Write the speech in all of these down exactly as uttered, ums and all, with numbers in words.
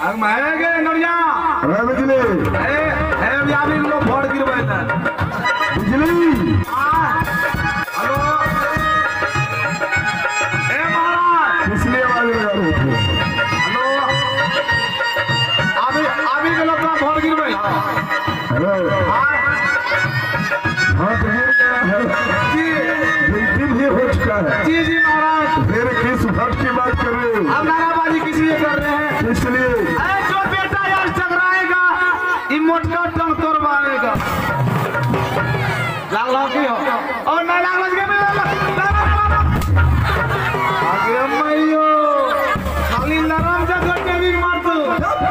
अब मैं के नड़िया अरे बिजली ए ए यानी लोग फोड़ गिरवाए था बिजली हेलो ए महाराज इसलिए आवाज लगा रहे थे। हेलो अभी अभी के लोग फोड़ गिरवाए अरे हां हाँ तो हो गया है जी बिल्कुल ही हो चुका है। जी जी महाराज फिर किस भक्त की बात कर रहे हो? अब नाराबाजी किस लिए कर रहे हैं? इसलिए अरे जो बेटा यार टकराएगा ये मोटका टंग तोड़वाएगा लाग लाग की हो और मैं लाग लाग के आगे मैयो खाली नरम जगह पे भी मार दो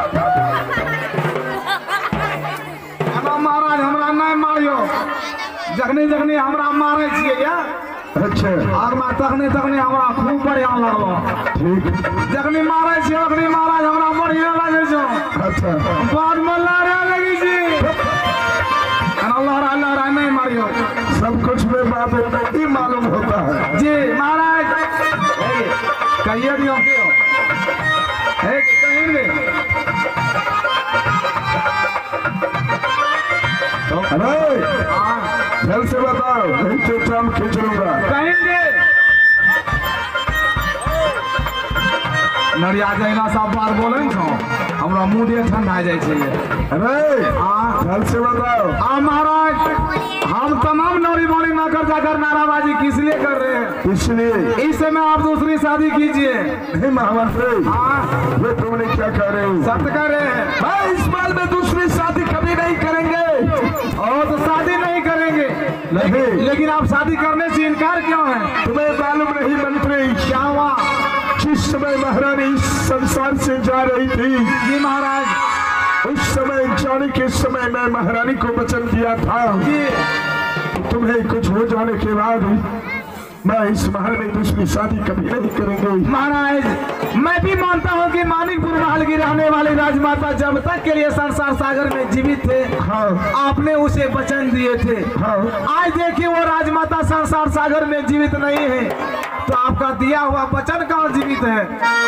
हम महाराज हमरा नहीं मारियो जखनी जखनी हमरा मारे छिए या अच्छा और मैं तखनी तखनी हमरा खूब बढ़िया लगो ठीक जखनी मारे छिए अखनी महाराज हमरा बढ़िया लागे छो अच्छा बाद में लड़े लगी छी अल्लाह अल्लाह नहीं मारियो सब कुछ में बात नहीं मालूम होता है। जी महाराज कहिए दियो के हो है कहेंगे अरे हां जल्द से बताओ नहीं तो चाम खींच लूंगा। कहेंगे नरिया जैना सब बार बोले छो हमरा मुंह दे ठंडा जाय छै। अरे हां जल्द से बताओ। हां महाराज हम तमाम नौरी बोली ना कर जाकर नाराबाजी किस लिए कर रहे हैं? इसलिए इस समय आप दूसरी शादी कीजिए। नहीं महामंत्री हाँ ये तुमने क्या कह रहे हो? सत्य कर रहे हैं मैं इस बार में दूसरी शादी कभी नहीं करेंगे। और तो शादी नहीं करेंगे नहीं लेकिन आप शादी करने से इनकार क्यों है? तुम्हें मालूम नहीं मंत्री क्या हुआ? जिस समय महारानी इस संसार से जा रही थी जी महाराज उस समय जाने के समय मैं महारानी को वचन दिया था जी तुम्हें कुछ हो जाने के बाद मैं इस महल में दूसरी शादी कभी नहीं करेंगे। महाराज मैं भी मानता हूँ कि मानिकपुर महल की रहने वाली राजमाता जब तक के लिए संसार सागर में जीवित थे हाँ आपने उसे वचन दिए थे। हाँ आज देखिए वो राजमाता संसार सागर में जीवित नहीं है तो आपका दिया हुआ वचन कहाँ जीवित है?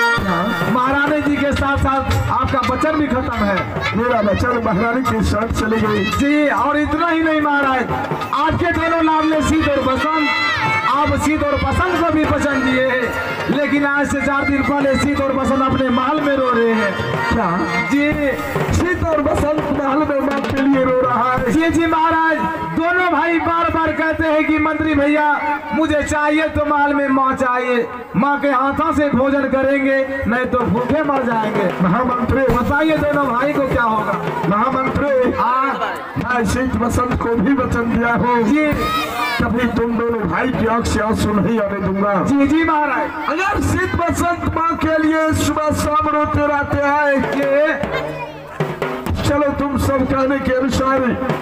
महारानी जी के साथ साथ आपका वचन भी खत्म है। मेरा वचन महारानी के साथ चली गई। जी और इतना ही नहीं महाराज आपके दोनों नाम ने शीत और बसंत आप शीत और बसंत को भी वचन दिए हैं लेकिन आज से चार दिन पहले शीत और बसंत अपने महल में रो रहे हैं। क्या जी शीत और बसंत महल में मां के लिए रो रहा है? जी जी महाराज दोनों भाई बार बार कहते हैं कि मंत्री भैया मुझे चाहिए तो महल में माँ चाहिए माँ के हाथों से भोजन करेंगे नहीं तो भूखे मर जाएंगे। महामंत्री बताइए दोनों भाई को क्या होगा? महामंत्री हाँ मैं शीत बसंत को भी वचन दिया हूँ जी कभी तुम दोनों भाई की आंख से आंसू नहीं आने दूंगा। जी जी महाराज अगर शीत बसंत माँ के लिए सुबह शाम रोते रहते हैं ये चलो तुम सब कहने के अनुसार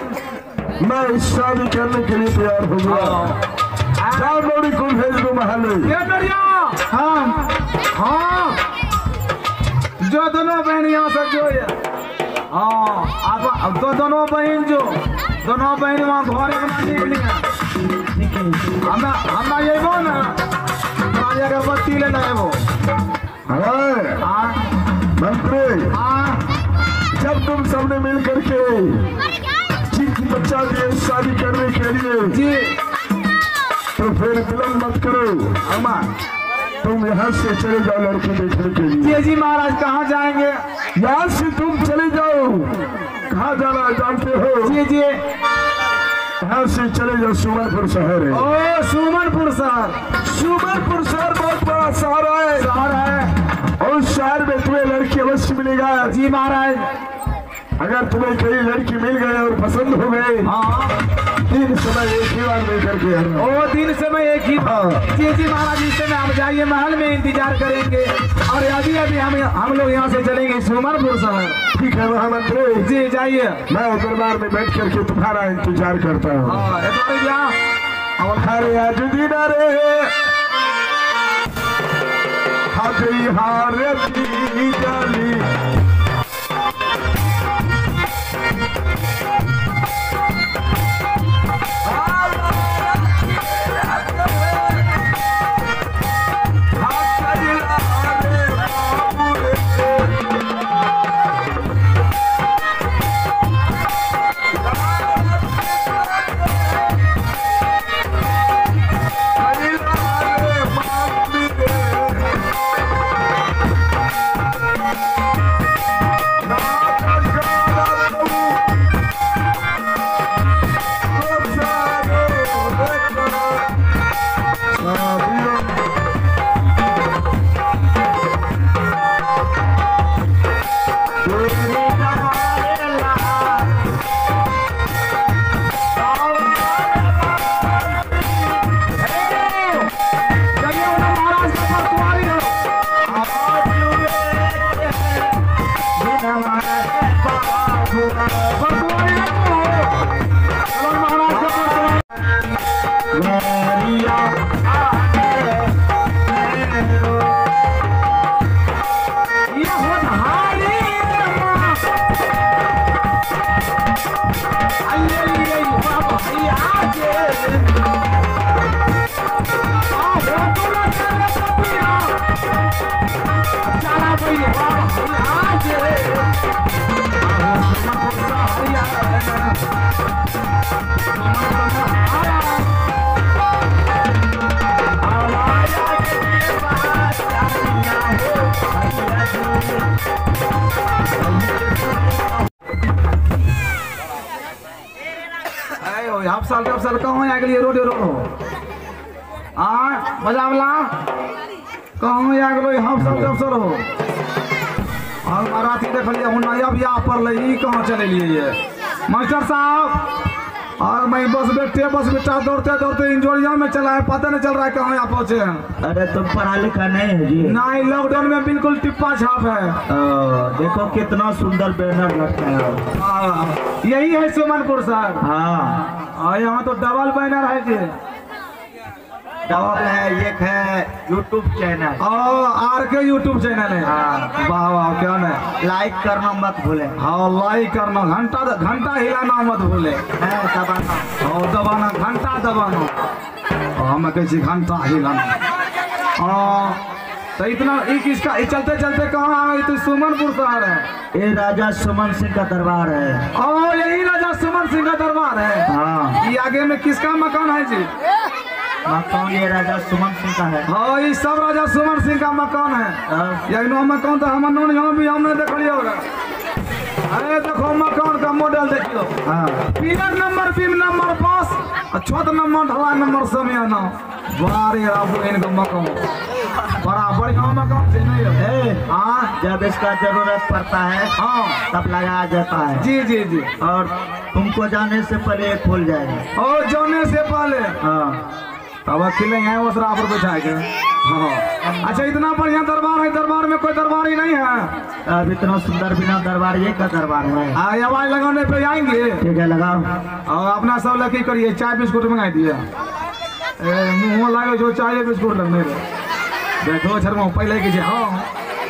मैं इस शादी करने के लिए तैयार हो गया। जाओ लोड़ी को भेज दो महल ये नरिया हाँ हाँ जो दोनों बहन यहाँ से जो है हाँ आप अब तो दोनों बहन जो दोनों बहन वहाँ घर बना निकली हम हम ये वो ना राजा का बत्ती लेना है वो अरे हाँ मंत्री हाँ जब तुम सबने मिल करके ठीक बच्चा दिए शादी करने के लिए जी तो फिर विलम्ब मत करो। अम्मा तुम यहाँ से चले जाओ लड़की देखने के लिए। जी जी महाराज कहाँ जाएंगे? यहाँ से तुम चले जाओ। कहाँ जाना जानते हो? जी जी यहाँ से चले जाओ सुमनपुर शहर है। ओ सुमनपुर शहर सुमनपुर शहर बहुत बड़ा शहर है। शहर है और उस शहर में तुम्हें लड़की अवश्य मिलेगा। जी महाराज अगर तुम्हें कई लड़की मिल गए और पसंद हो गए हाँ तीन समय एक ही बार लेकर के आना। ओ दिन समय एक ही हाँ। जी जी महाराज इस समय हम जाइए महल में इंतजार करेंगे और अभी अभी हम हम लोग यहाँ से चलेंगे सुमनपुर शहर। ठीक है महामंत्री जी जाइए। मैं दरबार में बैठ करके तुम्हारा इंतजार करता हूँ। हाँ अरे आज दिन रे हाथी हारे जाली आप साल आप साल कहाँ आ गए रोड रोड हाँ मजा वाला कहाँ आ गए हम साल आप साल हो और मराठी देख लिया हूँ नया बियाह पर ले कहाँ चले लिए ये मास्टर साहब और मैं बस बैठे बस बेटा दौड़ते दौड़ते इंजोरिया में चला है पता नहीं चल रहा है कहाँ यहाँ पहुँचे हैं। अरे तुम पढ़ा लिखा नहीं है जी? नहीं लॉकडाउन में बिल्कुल टिप्पा छाप है। ओ, देखो कितना सुंदर बैनर लगता है। हाँ यही है सुमनपुर सर। हाँ और यहाँ तो डबल बैनर है जी। डबल है एक है यूट्यूब चैनल और आर के यूट्यूब चैनल है। हाँ वाह वाह क्या नहीं लाइक करना मत भूले। हाँ लाइक करना घंटा घंटा हिलाना मत भूले है दबाना और दबाना घंटा दबाना और हम कैसे घंटा हिलाना। हाँ तो इतना एक इसका ये चलते चलते कहाँ आ गई तो सुमनपुर शहर है। ये राजा सुमन सिंह का दरबार है। और यही राजा सुमन सिंह का दरबार है। हाँ ये आगे में किसका मकान है जी? मकान ये राजा सुमन सिंह का है। हाँ ये सब राजा सुमन सिंह का मकान है। हाँ। ये नो मकान तो हम नोन यहाँ भी हमने देख लिया होगा। अरे देखो मकान का मॉडल देखियो। हाँ पिलर नंबर बीम नंबर पाँच छत नंबर ढलाई नंबर समियाना बारे राबू इनका मकान बड़ा बढ़िया मकान से नहीं है। हाँ जब इसका जरूरत पड़ता है हाँ तब लगाया जाता है। जी जी जी और तुमको जाने से पहले ये खुल जाएगा। और जाने से पहले हाँ तब अकेले हैं उस राह पर बैठा के। हाँ अच्छा इतना बढ़िया दरबार है दरबार में कोई दरबार ही नहीं है। अब इतना सुंदर बिना दरबार ये का दरबार है। हाँ आवाज लगाने पे आएंगे। ठीक है लगाओ। और अपना सब लकी करिए चाय बिस्कुट मंगा दिया मुँह लागे जो चाय बिस्कुट लगने देखो शर्मा पहले की हाँ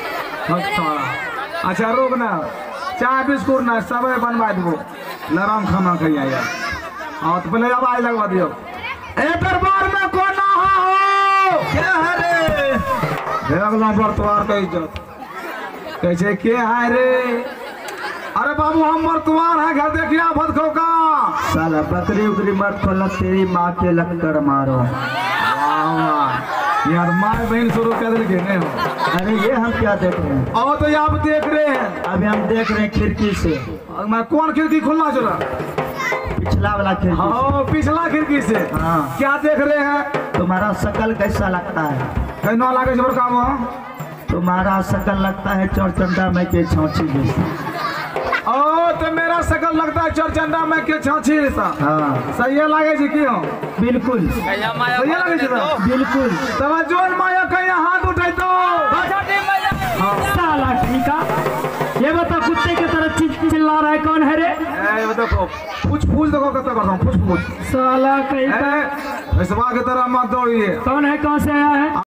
अच्छा रोक ना चाय बिस्कुट ना सब बनवा दो लराम खाना खाइए यार। हाँ तो पहले आवाज लगवा दियो। ए दरबार में कौन हो क्या है रे देखलो बर्तवार का इज्जत कैसे के है रे। अरे बाबू हम बर्तवार है घर देखिए भदखो का साला बकरी उकरी मत खोलना तेरी माँ के लक्कड़ मारो। वाह वाह यार माँ बहन शुरू कर दिल के हो। अरे ये हम क्या देख रहे हैं? और तो ये आप देख रहे हैं अभी हम देख रहे हैं खिड़की से। मैं कौन खिड़की खुलना चला पिछला वाला खिड़की। हाँ पिछला खिड़की से। हाँ क्या देख रहे हैं? तुम्हारा शकल कैसा लगता है? कहना लागे जबर काम हो तुम्हारा शकल लगता है चौरचंदा में के छाछी जैसा। ओ तो मेरा शकल लगता है चौरचंदा में के छाछी जैसा। हाँ सही लागे जी क्यों? बिल्कुल सही लागे जी बिल्कुल। तब जोन माया कहीं हाथ उठाई तो साला ठीक है। ये बता कुत्ते की तरह चिल चिल्ला रहा है कौन है रे? ए देखो पूछ पूछ देखो कितना करता हूँ पूछ पूछ साला कहीं का ऐसे की तरह मत दौड़िए। कौन है कहाँ से आया है?